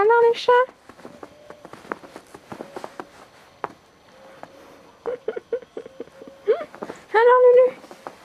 Alors les chats? Alors Lulu?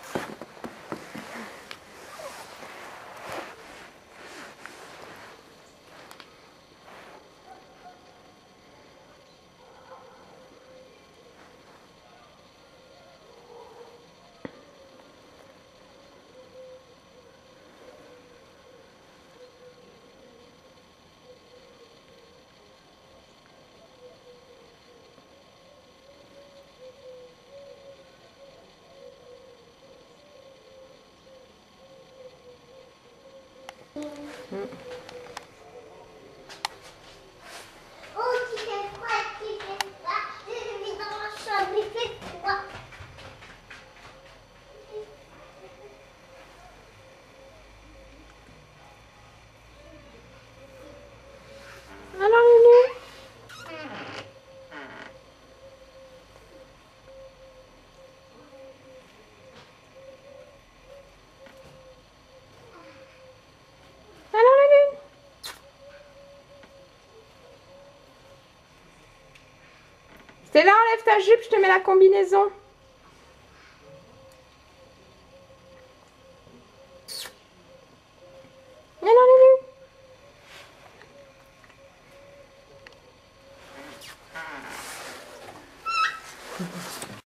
Oh, tu fais froid, je l'ai mis dans ma chambre, il fait froid. Alors Lulu? Alors Lulu? Stella, enlève ta jupe, je te mets la combinaison. Alors Lulu?